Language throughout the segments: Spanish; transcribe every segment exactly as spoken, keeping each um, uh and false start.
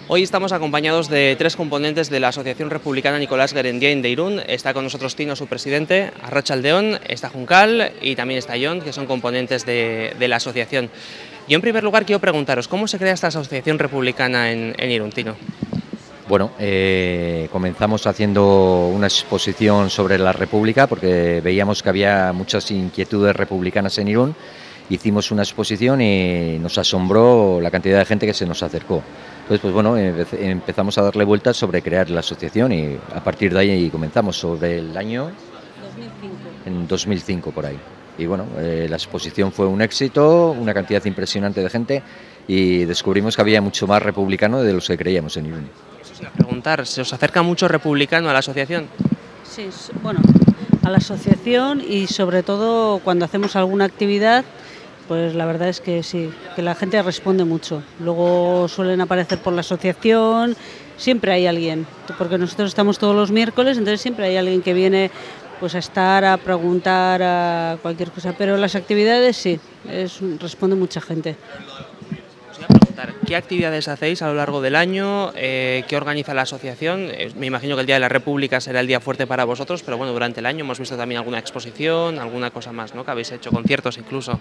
Hoy estamos acompañados de tres componentes de la Asociación Republicana Nicolás Guerendiain de Irún. Está con nosotros Tino, su presidente, Arratsaldeon, está Juncal y también está Jon, que son componentes de, de la asociación. Yo en primer lugar quiero preguntaros, ¿cómo se crea esta Asociación Republicana en, en Irún, Tino? Bueno, eh, comenzamos haciendo una exposición sobre la República porque veíamos que había muchas inquietudes republicanas en Irún. Hicimos una exposición y nos asombró la cantidad de gente que se nos acercó. Entonces, pues bueno, empezamos a darle vueltas sobre crear la asociación y a partir de ahí comenzamos sobre el año dos mil cinco. En dos mil cinco por ahí. Y bueno, eh, la exposición fue un éxito, una cantidad impresionante de gente y descubrimos que había mucho más republicano de los que creíamos en Irún. Eso os iba a preguntar, ¿se os acerca mucho republicano a la asociación? Sí, bueno, a la asociación y sobre todo cuando hacemos alguna actividad, pues la verdad es que sí, que la gente responde mucho. Luego suelen aparecer por la asociación, siempre hay alguien, porque nosotros estamos todos los miércoles, entonces siempre hay alguien que viene pues a estar, a preguntar, a cualquier cosa. Pero las actividades sí, es, responde mucha gente. Os iba a preguntar, ¿qué actividades hacéis a lo largo del año? Eh, ¿Qué organiza la asociación? Eh, me imagino que el Día de la República será el día fuerte para vosotros, pero bueno, durante el año hemos visto también alguna exposición, alguna cosa más, ¿no? Que habéis hecho, conciertos incluso.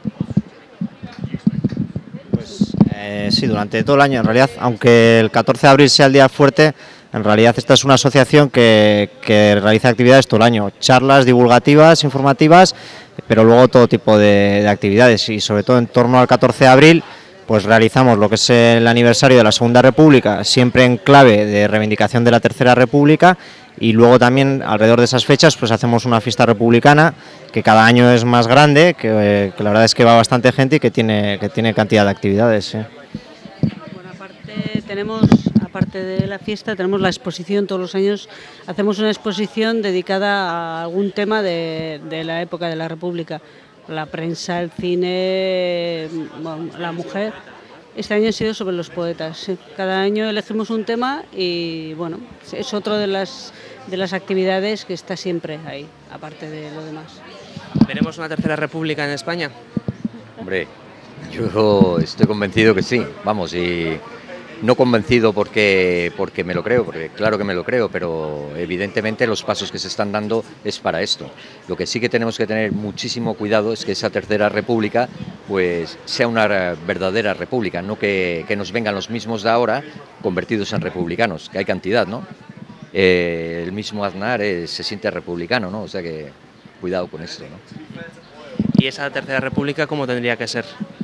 Eh, sí, durante todo el año, en realidad, aunque el catorce de abril sea el día fuerte, en realidad esta es una asociación que, que realiza actividades todo el año, charlas divulgativas, informativas, pero luego todo tipo de, de actividades y sobre todo en torno al catorce de abril, pues realizamos lo que es el aniversario de la Segunda República, siempre en clave de reivindicación de la Tercera República, y luego también alrededor de esas fechas pues hacemos una fiesta republicana que cada año es más grande, que, que la verdad es que va bastante gente y que tiene, que tiene cantidad de actividades. ¿Sí? Bueno, aparte tenemos, aparte de la fiesta, tenemos la exposición, todos los años hacemos una exposición dedicada a algún tema de, de la época de la República, la prensa, el cine, la mujer. Este año ha sido sobre los poetas. Sí. Cada año elegimos un tema y bueno, es otro de las de las actividades que está siempre ahí, aparte de lo demás. ¿Veremos una tercera república en España? Hombre, yo estoy convencido que sí, vamos, y no convencido porque, porque me lo creo, porque claro que me lo creo, pero evidentemente los pasos que se están dando es para esto. Lo que sí que tenemos que tener muchísimo cuidado es que esa tercera república pues sea una verdadera república, no que, que nos vengan los mismos de ahora convertidos en republicanos, que hay cantidad, ¿no? Eh, el mismo Aznar eh, se siente republicano, ¿no? O sea que cuidado con esto, ¿no? ¿Y esa tercera república cómo tendría que ser?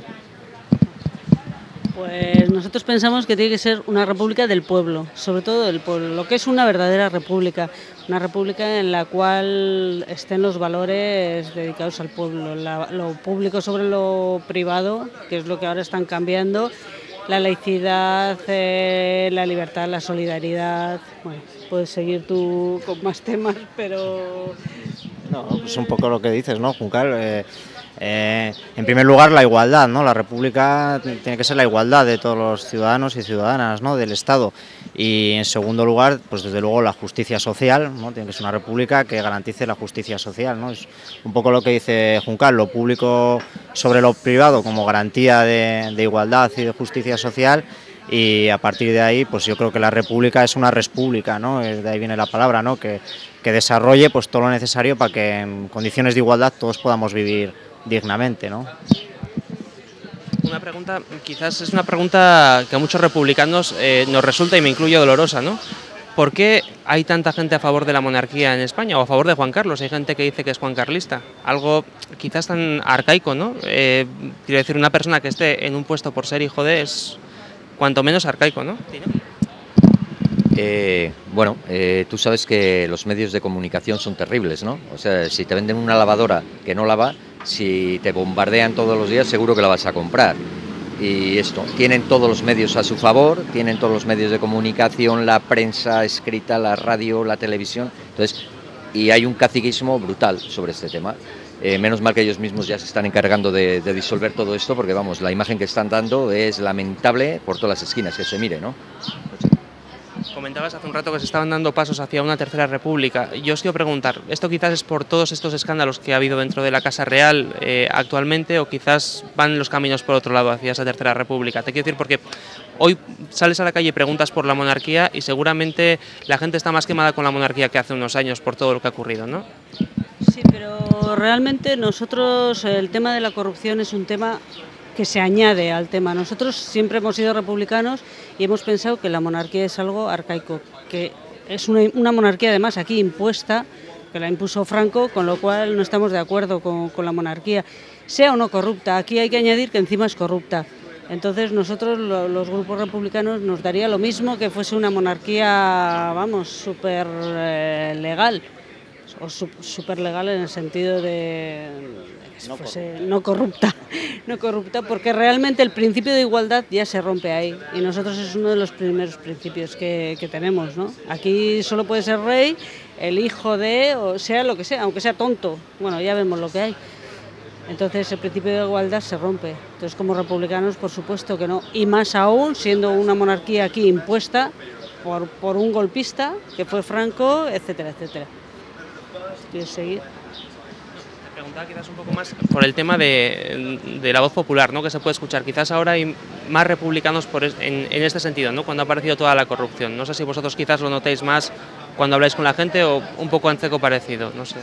Pues nosotros pensamos que tiene que ser una república del pueblo, sobre todo del pueblo, lo que es una verdadera república, una república en la cual estén los valores dedicados al pueblo, la, lo público sobre lo privado, que es lo que ahora están cambiando, la laicidad, eh, la libertad, la solidaridad. Bueno, puedes seguir tú con más temas, pero... No, pues un poco lo que dices, ¿no, Juncal? Eh, eh, en primer lugar, la igualdad, ¿no? La República tiene que ser la igualdad de todos los ciudadanos y ciudadanas, ¿no? Del Estado. Y en segundo lugar, pues desde luego la justicia social, ¿no? Tiene que ser una república que garantice la justicia social, ¿no? Es un poco lo que dice Juncal, lo público sobre lo privado como garantía de, de igualdad y de justicia social. Y a partir de ahí, pues yo creo que la república es una respública, ¿no? De ahí viene la palabra, ¿no? Que, que desarrolle pues todo lo necesario para que en condiciones de igualdad todos podamos vivir dignamente, ¿no? Una pregunta, quizás es una pregunta que a muchos republicanos eh, nos resulta, y me incluyo, dolorosa, ¿no? ¿Por qué hay tanta gente a favor de la monarquía en España o a favor de Juan Carlos? Hay gente que dice que es juancarlista, algo quizás tan arcaico, ¿no? Eh, quiero decir, una persona que esté en un puesto por ser hijo de es cuanto menos arcaico, ¿no? Eh, bueno, eh, tú sabes que los medios de comunicación son terribles, ¿no? O sea, si te venden una lavadora que no lava, si te bombardean todos los días, seguro que la vas a comprar. Y esto, tienen todos los medios a su favor, tienen todos los medios de comunicación, la prensa escrita, la radio, la televisión, entonces, y hay un caciquismo brutal sobre este tema. Eh, menos mal que ellos mismos ya se están encargando de, de disolver todo esto, porque vamos, la imagen que están dando es lamentable por todas las esquinas que se mire, ¿no? Comentabas hace un rato que se estaban dando pasos hacia una tercera república. Yo os quiero preguntar, ¿esto quizás es por todos estos escándalos que ha habido dentro de la Casa Real eh, actualmente, o quizás van los caminos por otro lado hacia esa tercera república? Te quiero decir porque hoy sales a la calle y preguntas por la monarquía y seguramente la gente está más quemada con la monarquía que hace unos años por todo lo que ha ocurrido, ¿no? Sí, pero realmente nosotros el tema de la corrupción es un tema que se añade al tema. Nosotros siempre hemos sido republicanos y hemos pensado que la monarquía es algo arcaico, que es una, una monarquía además aquí impuesta, que la impuso Franco, con lo cual no estamos de acuerdo con, con la monarquía, sea o no corrupta. Aquí hay que añadir que encima es corrupta. Entonces nosotros, lo, los grupos republicanos, nos daría lo mismo que fuese una monarquía, vamos, súper eh, legal, o súper legal en el sentido de, de que no, fuese, corrupta. no corrupta, no corrupta, porque realmente el principio de igualdad ya se rompe ahí, y nosotros es uno de los primeros principios que, que tenemos, ¿no? Aquí solo puede ser rey el hijo de, o sea lo que sea, aunque sea tonto, bueno, ya vemos lo que hay. Entonces el principio de igualdad se rompe. Entonces como republicanos por supuesto que no, y más aún siendo una monarquía aquí impuesta por, por un golpista que fue Franco, etcétera, etcétera. ¿Quieres seguir? Te preguntaba quizás un poco más por el tema de, de la voz popular, ¿no? Que se puede escuchar. Quizás ahora hay más republicanos por es, en, en este sentido, ¿no? Cuando ha aparecido toda la corrupción. No sé si vosotros quizás lo notéis más cuando habláis con la gente o un poco en seco parecido, no sé.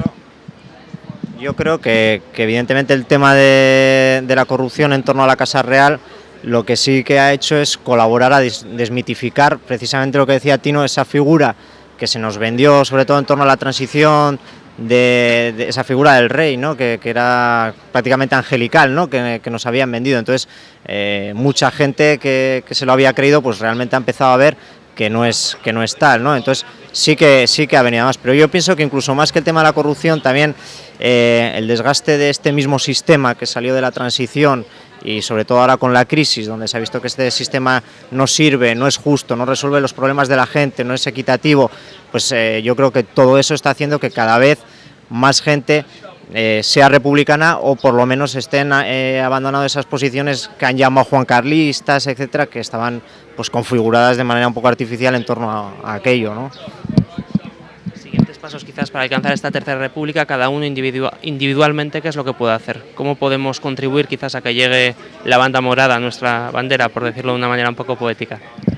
Yo creo que, que evidentemente el tema de, de la corrupción en torno a la Casa Real lo que sí que ha hecho es colaborar a des, desmitificar precisamente lo que decía Tino, esa figura que se nos vendió sobre todo en torno a la transición de, de esa figura del rey, ¿no? que, que era prácticamente angelical, ¿no? que, que nos habían vendido. Entonces eh, mucha gente que, que se lo había creído pues realmente ha empezado a ver que no es que no es tal, ¿no? Entonces sí que sí que ha venido más, pero yo pienso que incluso más que el tema de la corrupción también eh, el desgaste de este mismo sistema que salió de la transición y sobre todo ahora con la crisis, donde se ha visto que este sistema no sirve, no es justo, no resuelve los problemas de la gente, no es equitativo, pues eh, yo creo que todo eso está haciendo que cada vez más gente eh, sea republicana o por lo menos estén eh, abandonando esas posiciones que han llamado juancarlistas, etcétera, que estaban pues configuradas de manera un poco artificial en torno a, a aquello, ¿no? Siguientes pasos quizás para alcanzar esta tercera república, cada uno individua, individualmente, ¿qué es lo que puede hacer? ¿Cómo podemos contribuir quizás a que llegue la banda morada a nuestra bandera, por decirlo de una manera un poco poética?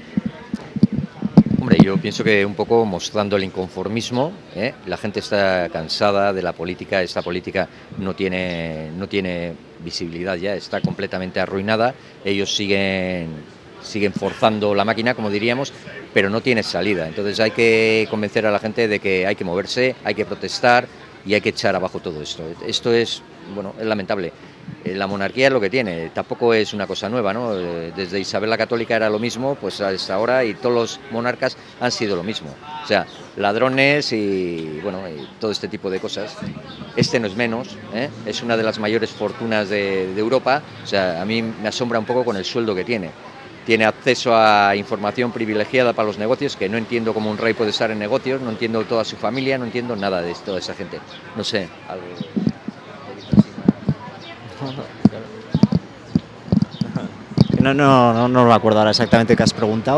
Hombre, yo pienso que un poco mostrando el inconformismo, ¿eh? La gente está cansada de la política, esta política no tiene, no tiene visibilidad ya, está completamente arruinada, ellos siguen... siguen forzando la máquina, como diríamos, pero no tiene salida. Entonces hay que convencer a la gente de que hay que moverse, hay que protestar y hay que echar abajo todo esto. Esto es, bueno, es lamentable. La monarquía es lo que tiene, tampoco es una cosa nueva, ¿no? Desde Isabel la Católica era lo mismo, pues hasta ahora, y todos los monarcas han sido lo mismo. O sea, ladrones y, bueno, y todo este tipo de cosas. Este no es menos, ¿eh? Es una de las mayores fortunas de, de Europa. O sea, a mí me asombra un poco con el sueldo que tiene. Tiene acceso a información privilegiada para los negocios, que no entiendo cómo un rey puede estar en negocios, no entiendo toda su familia, no entiendo nada de toda esa gente. No sé, algo... No, no, no, no me acuerdo ahora exactamente qué has preguntado.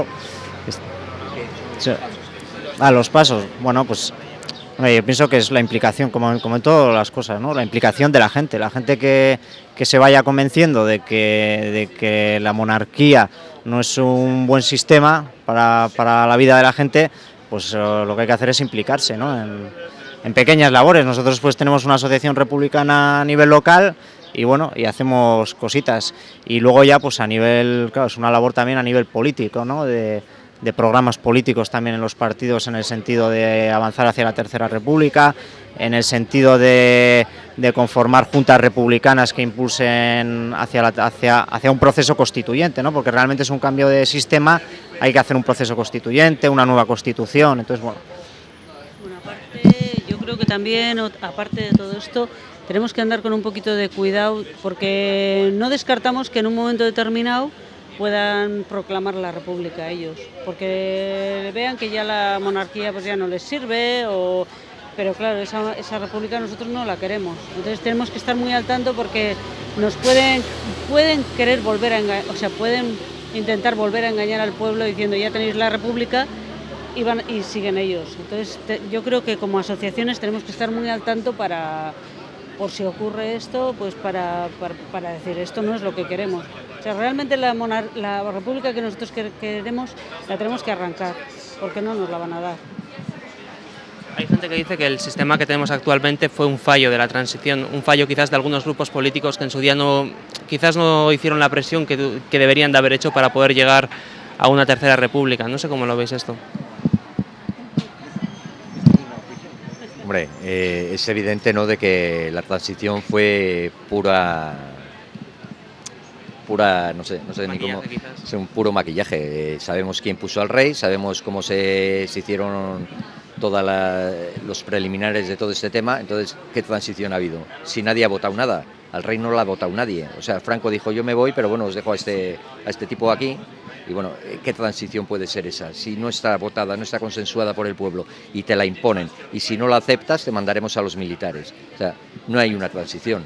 Ah, los pasos. Bueno, pues yo pienso que es la implicación, como, como en todas las cosas, ¿no? La implicación de la gente, la gente que, que se vaya convenciendo de que, de que la monarquía no es un buen sistema para, para la vida de la gente, pues lo que hay que hacer es implicarse, ¿no? en, en pequeñas labores. Nosotros pues tenemos una asociación republicana a nivel local y bueno, y hacemos cositas. Y luego ya pues a nivel, claro, es una labor también a nivel político, ¿no? De, de programas políticos también en los partidos en el sentido de avanzar hacia la tercera república, en el sentido de, de conformar juntas republicanas que impulsen hacia, la, hacia, hacia un proceso constituyente, ¿no? Porque realmente es un cambio de sistema, hay que hacer un proceso constituyente, una nueva constitución, entonces bueno. Bueno, aparte, yo creo que también, aparte de todo esto, tenemos que andar con un poquito de cuidado, porque no descartamos que en un momento determinado puedan proclamar la república ellos, porque vean que ya la monarquía pues ya no les sirve, o, pero claro, esa, esa república nosotros no la queremos, entonces tenemos que estar muy al tanto porque nos pueden, pueden querer volver a engañar, o sea, pueden intentar volver a engañar al pueblo diciendo ya tenéis la república y, van, y siguen ellos, entonces te, yo creo que como asociaciones tenemos que estar muy al tanto para... por si ocurre esto, pues para, para, para decir esto no es lo que queremos. O sea, realmente la, monar la república que nosotros queremos la tenemos que arrancar, porque no nos la van a dar. Hay gente que dice que el sistema que tenemos actualmente fue un fallo de la transición, un fallo quizás de algunos grupos políticos que en su día no, quizás no hicieron la presión que, que deberían de haber hecho para poder llegar a una tercera república. No sé cómo lo veis esto. Hombre, eh, es evidente, ¿no?, de que la transición fue pura, pura, no sé, no sé ni cómo, es un puro maquillaje. Eh, sabemos quién puso al rey, sabemos cómo se, se hicieron todos los preliminares de todo este tema. Entonces, ¿qué transición ha habido? Si nadie ha votado nada, al rey no lo ha votado nadie. O sea, Franco dijo, yo me voy, pero bueno, os dejo a este, a este tipo aquí. Y bueno, ¿qué transición puede ser esa? Si no está votada, no está consensuada por el pueblo y te la imponen, y si no la aceptas, te mandaremos a los militares. O sea, no hay una transición.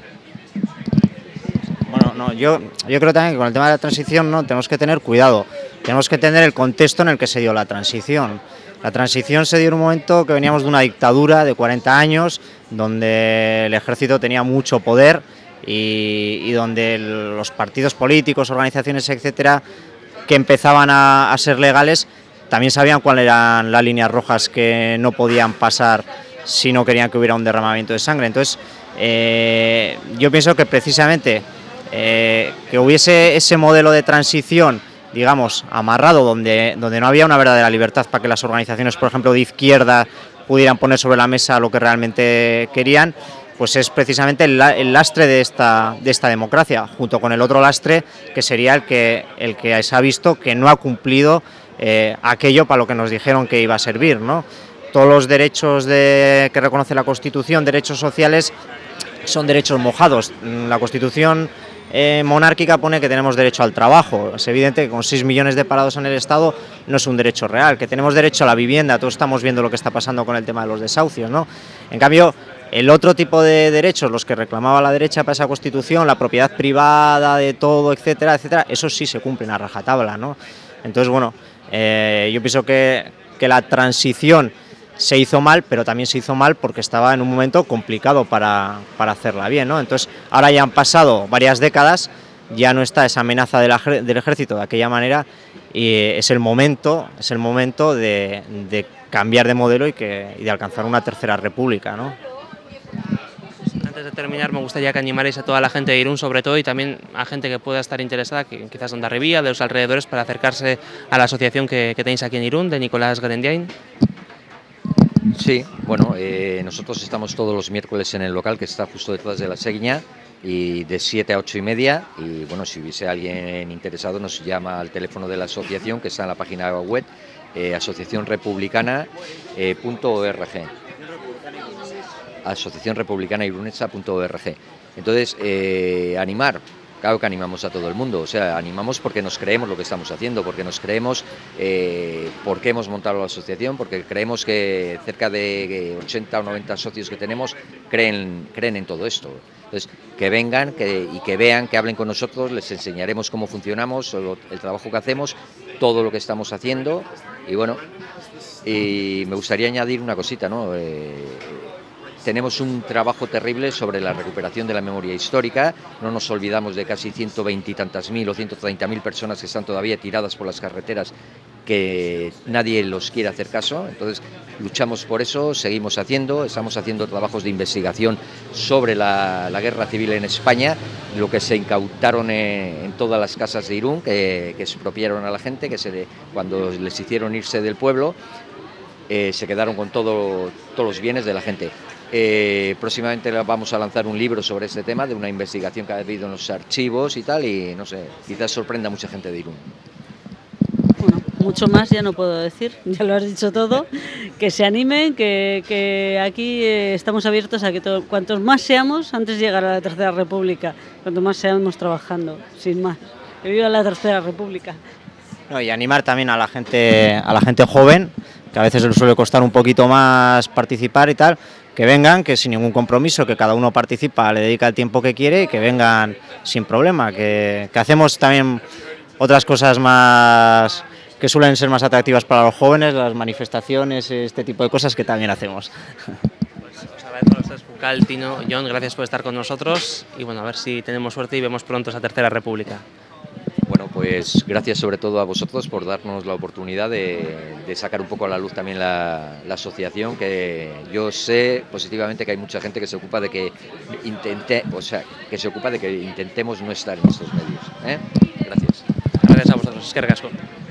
Bueno, no, yo, yo creo también que con el tema de la transición no tenemos que tener cuidado. Tenemos que entender el contexto en el que se dio la transición. La transición se dio en un momento que veníamos de una dictadura de cuarenta años, donde el ejército tenía mucho poder y, y donde el, los partidos políticos, organizaciones, etcétera, que empezaban a, a ser legales, también sabían cuáles eran las líneas rojas que no podían pasar si no querían que hubiera un derramamiento de sangre. Entonces, eh, yo pienso que precisamente eh, que hubiese ese modelo de transición, digamos, amarrado, donde, donde no había una verdadera libertad para que las organizaciones, por ejemplo, de izquierda pudieran poner sobre la mesa lo que realmente querían, pues es precisamente el, el lastre de esta, de esta democracia, junto con el otro lastre que sería el que, el que se ha visto que no ha cumplido eh, aquello para lo que nos dijeron que iba a servir, ¿no? Todos los derechos de, que reconoce la Constitución, derechos sociales, son derechos mojados. La Constitución eh, monárquica pone que tenemos derecho al trabajo. Es evidente que con seis millones de parados en el Estado no es un derecho real, que tenemos derecho a la vivienda. Todos estamos viendo lo que está pasando con el tema de los desahucios, ¿no? En cambio, el otro tipo de derechos, los que reclamaba la derecha para esa Constitución, la propiedad privada de todo, etcétera, etcétera, esos sí se cumplen a rajatabla, ¿no? Entonces, bueno, eh, yo pienso que, que la transición se hizo mal, pero también se hizo mal porque estaba en un momento complicado para, para hacerla bien, ¿no? Entonces, ahora ya han pasado varias décadas, ya no está esa amenaza del, del ejército de aquella manera, y es el momento, es el momento de, de cambiar de modelo y, que, y de alcanzar una tercera república, ¿no? Antes de terminar, me gustaría que animarais a toda la gente de Irún, sobre todo, y también a gente que pueda estar interesada, que quizás de Hondarribía, de los alrededores, para acercarse a la asociación que, que tenéis aquí en Irún, de Nicolás Gerendiain. Sí, bueno, eh, nosotros estamos todos los miércoles en el local que está justo detrás de la Seguiña, y de siete a ocho y media, y bueno, si hubiese alguien interesado nos llama al teléfono de la asociación que está en la página web, eh, asociación republicana punto org. asociación republicana irunesa punto org. Entonces, eh, animar, claro que animamos a todo el mundo, o sea, animamos porque nos creemos lo que estamos haciendo, porque nos creemos eh, por qué hemos montado la asociación, porque creemos que cerca de ochenta o noventa socios que tenemos creen, creen en todo esto. Entonces, que vengan que, y que vean, que hablen con nosotros, les enseñaremos cómo funcionamos, el trabajo que hacemos, todo lo que estamos haciendo, y bueno, y me gustaría añadir una cosita, ¿no? Eh, Tenemos un trabajo terrible sobre la recuperación de la memoria histórica. No nos olvidamos de casi ciento veinte y tantas mil o ciento treinta mil personas que están todavía tiradas por las carreteras, que nadie los quiere hacer caso. Entonces, luchamos por eso, seguimos haciendo, estamos haciendo trabajos de investigación sobre la, la guerra civil en España, lo que se incautaron en, en todas las casas de Irún, que, que expropiaron a la gente, que se, cuando les hicieron irse del pueblo, eh, se quedaron con todo, todos los bienes de la gente. Eh, próximamente vamos a lanzar un libro sobre este tema, de una investigación que ha habido en los archivos y tal, y no sé, quizás sorprenda a mucha gente de Irún. Bueno, mucho más ya no puedo decir, ya lo has dicho todo, que se animen, que, que aquí eh, estamos abiertos a que todo, cuantos más seamos, antes de llegar a la Tercera República, cuanto más seamos trabajando, sin más. Que viva la Tercera República. No, y animar también a la gente, a la gente joven, que a veces les suele costar un poquito más participar y tal, que vengan, que sin ningún compromiso, que cada uno participa, le dedica el tiempo que quiere y que vengan sin problema, que, que hacemos también otras cosas más que suelen ser más atractivas para los jóvenes, las manifestaciones, este tipo de cosas que también hacemos. Pues os agradezco a los tres. Cal, Tino, Jon, gracias por estar con nosotros y bueno, a ver si tenemos suerte y vemos pronto esa tercera república. Bueno, pues gracias sobre todo a vosotros por darnos la oportunidad de, de sacar un poco a la luz también la, la asociación, que yo sé positivamente que hay mucha gente que se ocupa de que intente, o sea, que se ocupa de que intentemos no estar en estos medios, ¿eh? Gracias. Gracias a vosotros, es que recasco.